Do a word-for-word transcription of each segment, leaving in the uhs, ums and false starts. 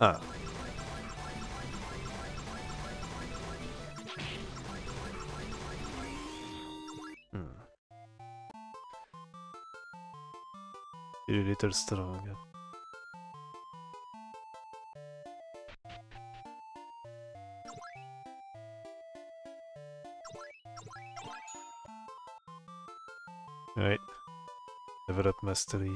Ah. Hmm. You're a little strong. Alright. Level up mastery.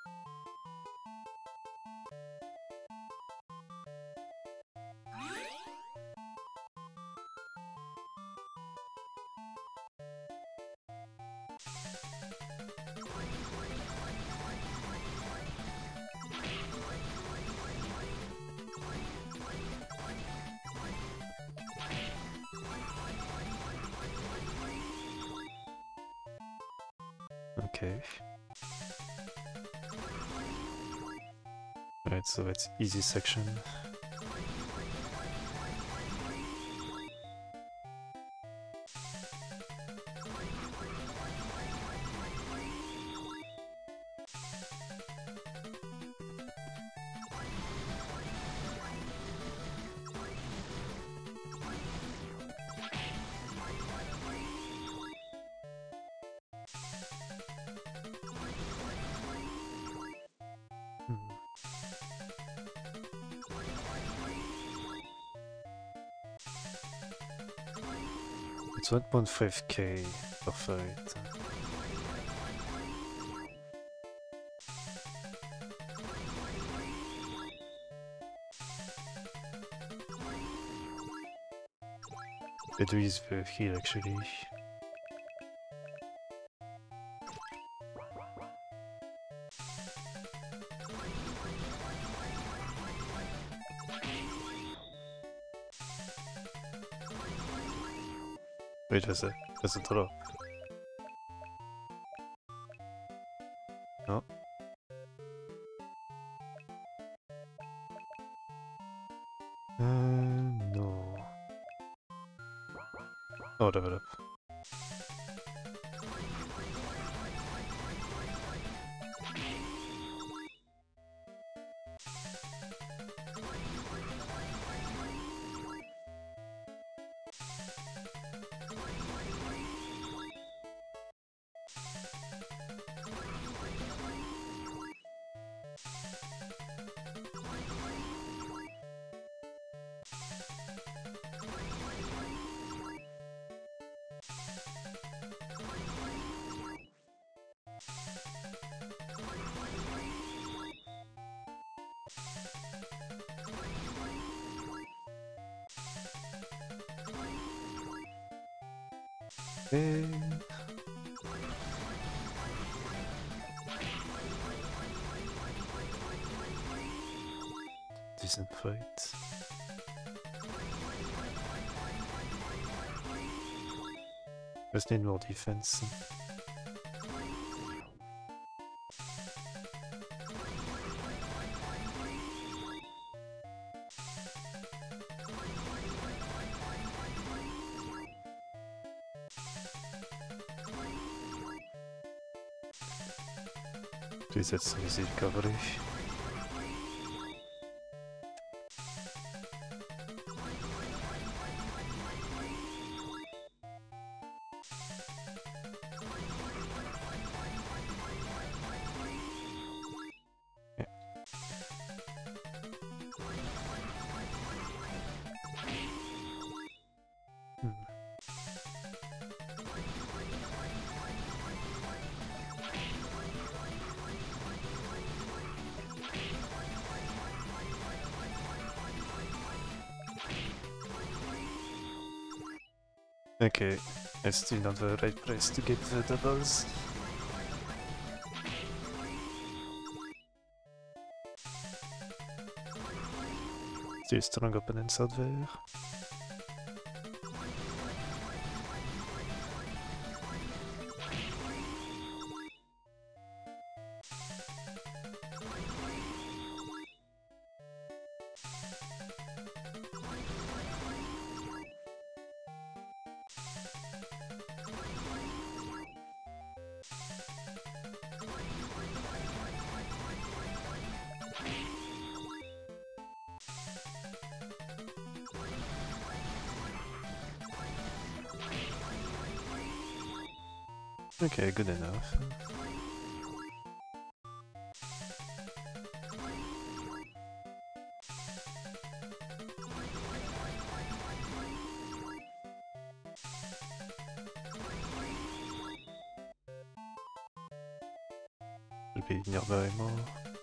Okay. Alright, so it's easy section. It's one point five K per fight. Bedouin is very heal actually. Wait, there's a, there's a drop. No? Uh, no. Oh, level up. Okay. Decent fight. Just need more defense. Please, that's an easy recovery. Yeah. Hmm. Okay, I'm still not the right place to get the doubles. Still strong opponents out there. Okay, good enough. Should be nearby more.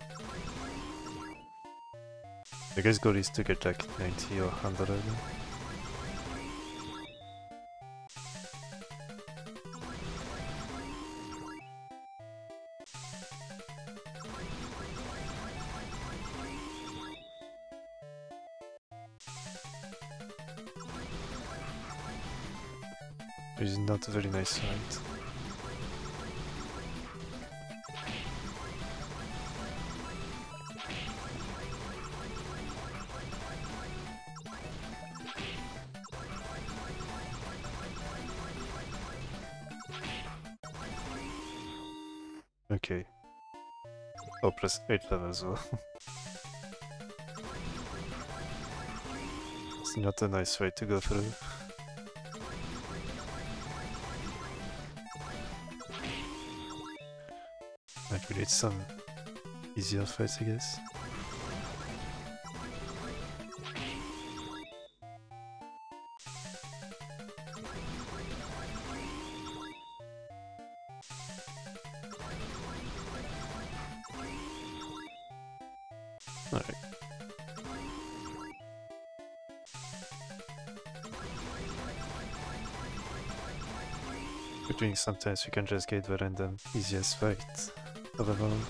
The guy's goal is to get like ninety or one hundred. Which is not a very nice fight. Okay. Oh, plus eight levels though. It's not a nice way to go through. Might we need some easier fights, I guess. Alright. Between sometimes we can just get the random easiest fight of them all.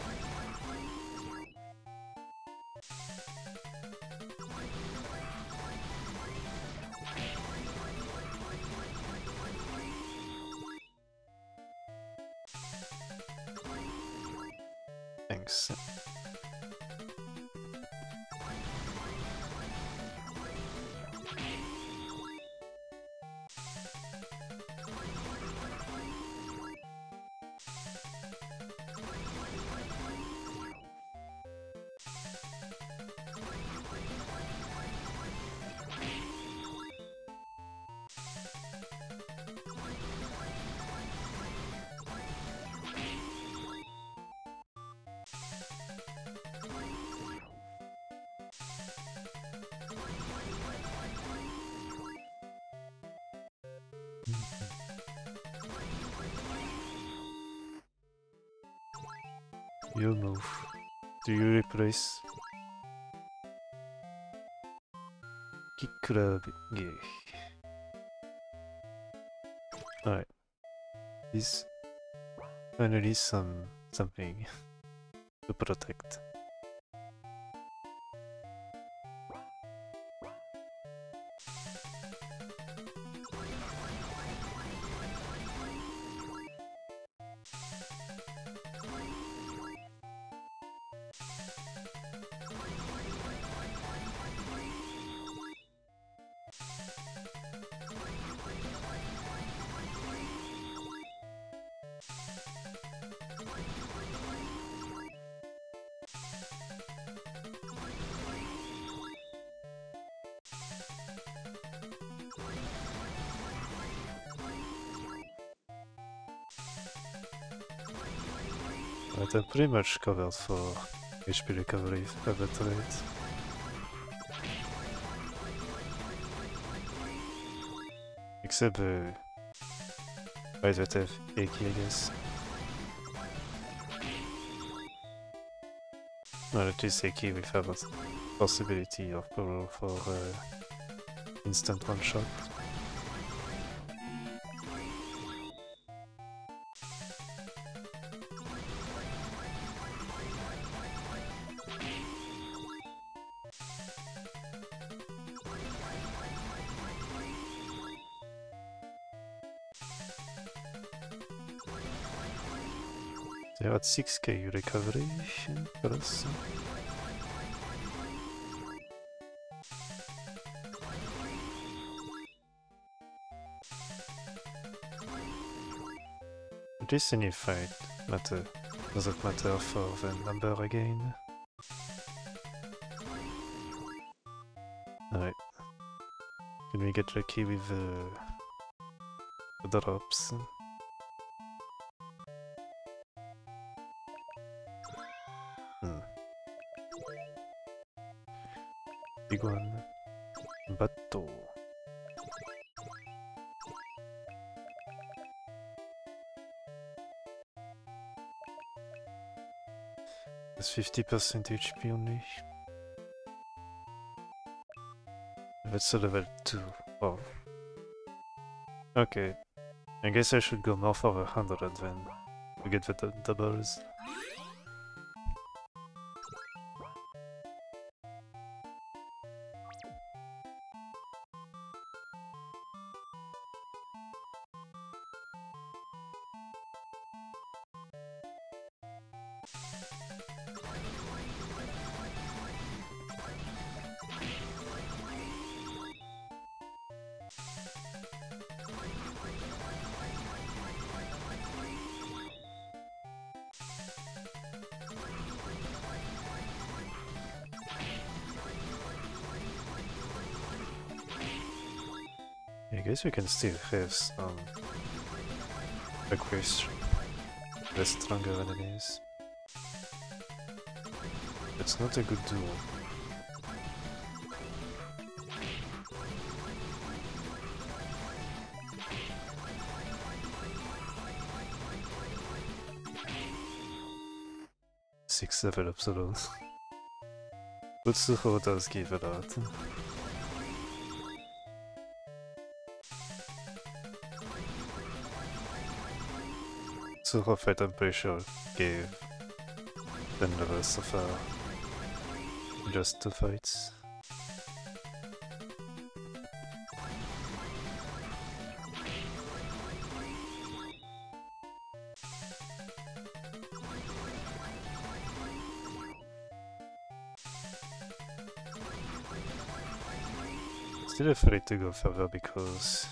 Thanks. You move. Do you replace Kikurabe? Alright. This finally some something to protect. But I'm pretty much covered for H P recovery at that rate. Except uh, I don't have Eki, I guess. Well, at least Eki we have a possibility of power for uh, instant one shot. They are at six K recovery for us. This any fight matter doesn't matter for the number again. Alright. Can we get lucky with uh, the drops? Big one. Bateau. It's fifty percent H P only. That's a level two. Oh. Okay. I guess I should go more for the one hundred then to get the doubles. I guess we can still have some requests less stronger enemies. It's not a good duel. Six level ups alone. But Suho does give a lot. Suho fight, I'm pretty sure, gave ten levels so far. Just two fights. Still afraid to go further because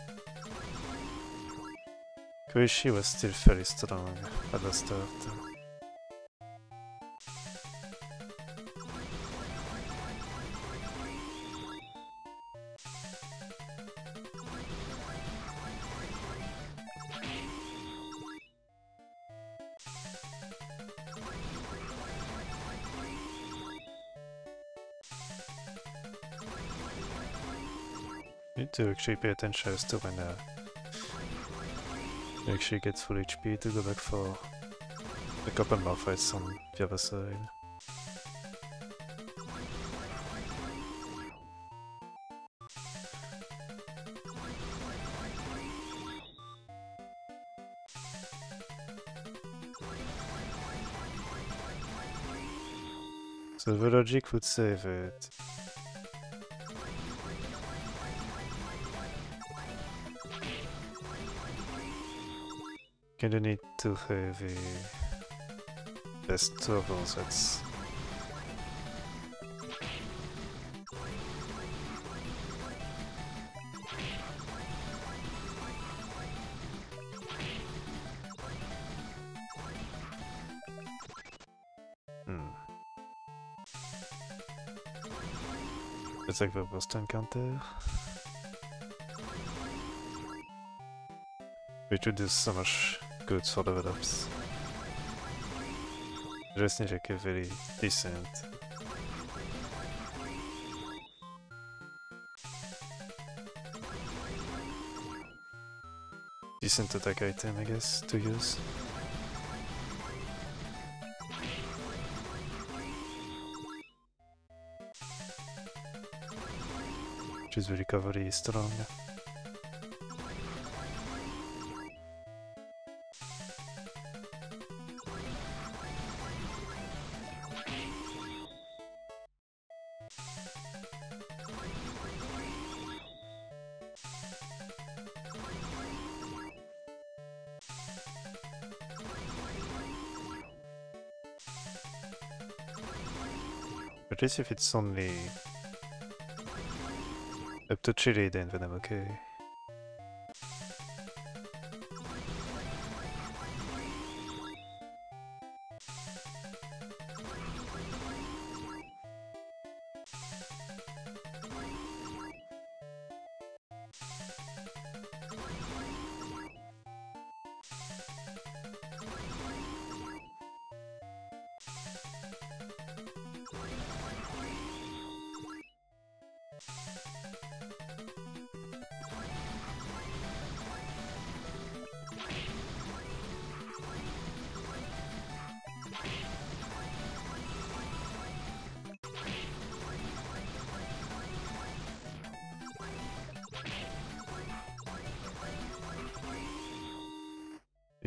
Koishi was still very strong at the start. Need to actually pay attention as to when uh, you actually get full H P to go back for a couple more fights on the other side. So the logic would say that kinda need to have a best turtles that's hmm. It's like the burst encounter. Which would do so much good for level ups. Just need like a very decent decent attack item, I guess, to use. Which is recovery strong. At least if it's only up to Chile, then I'm okay.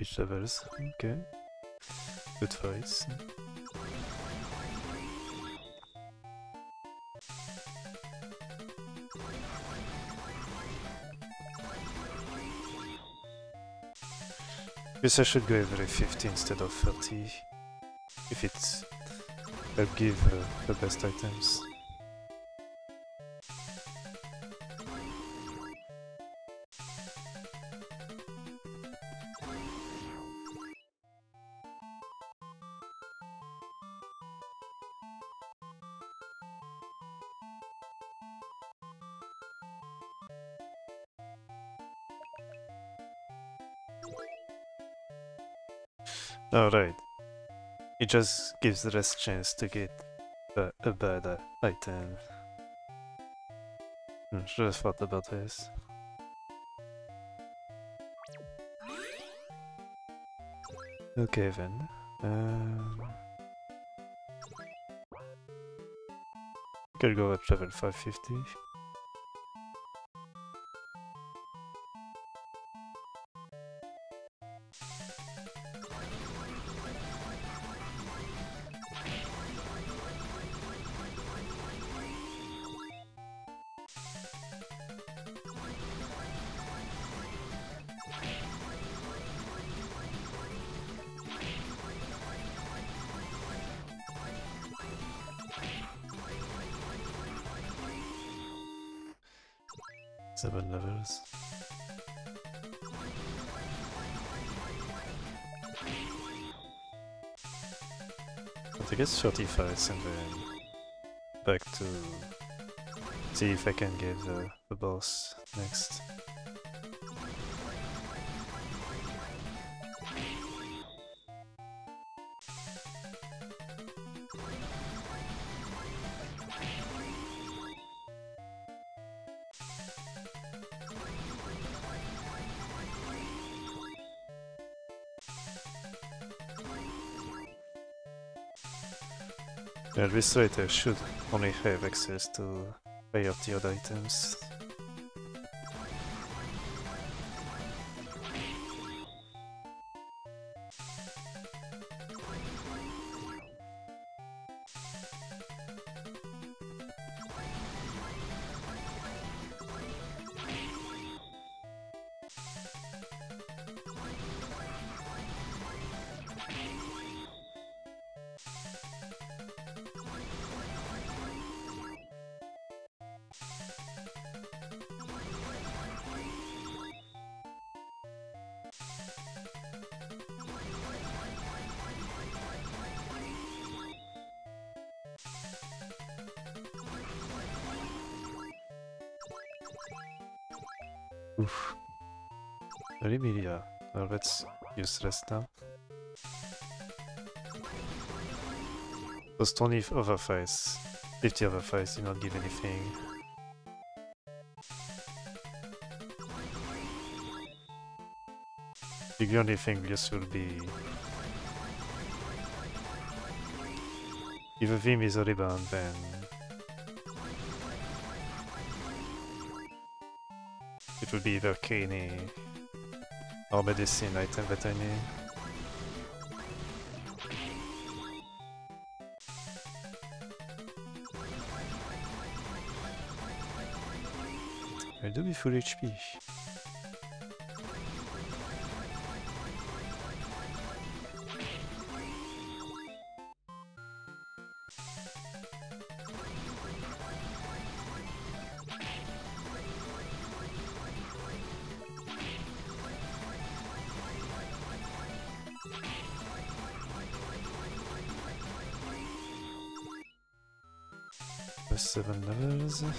Each levels, okay. Good fights. Guess I should go every fifty instead of thirty, if it's will give uh, the best items. Alright. It just gives the less chance to get uh, a bad uh, item. Hmm, should have thought about this. Okay then. Um, could go at level five fifty. Seven levels. But I guess thirty fights and then back to see if I can get the, the boss next. Yeah, this rate I should only have access to higher tiered items. Oof. Really, yeah. Well, that's useless now. Those twenty other fights, fifty other fights did not give anything. The only thing just will be if a theme is a rebound, then it will be either Caney or medicine item that I need. I'll do be full H P. Seven levels, okay.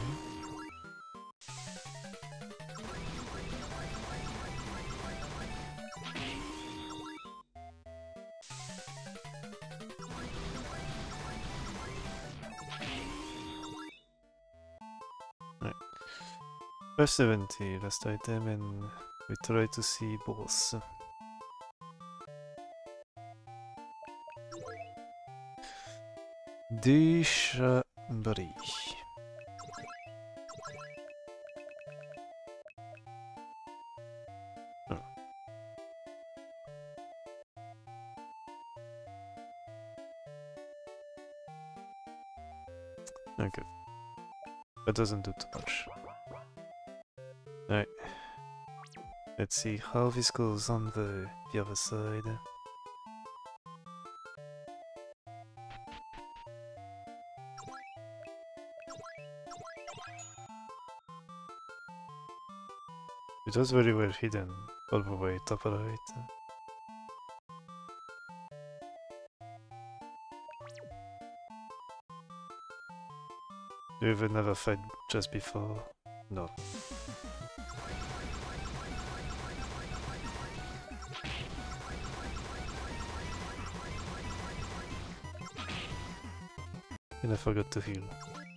Right. five seventy, last item, and we try to see boss. Dish uh, Buddy. Oh. Okay. That doesn't do too much. Alright. Let's see how this goes on the, the other side. It was very well hidden, all the way top right. Do you even never fight just before? No. And I forgot to heal.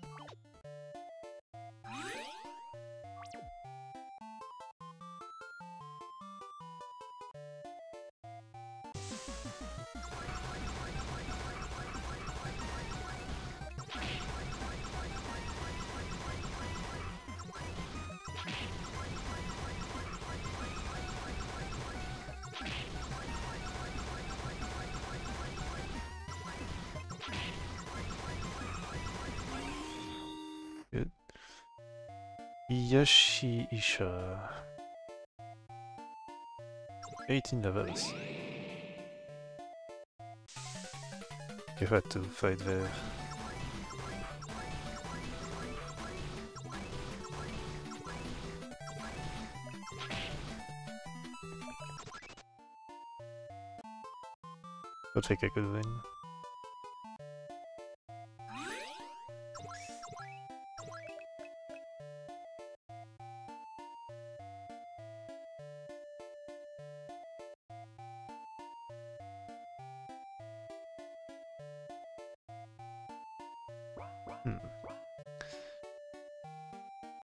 Good. Yashi Isha. eighteen levels. You had to fight there. I think I could win. Hmm.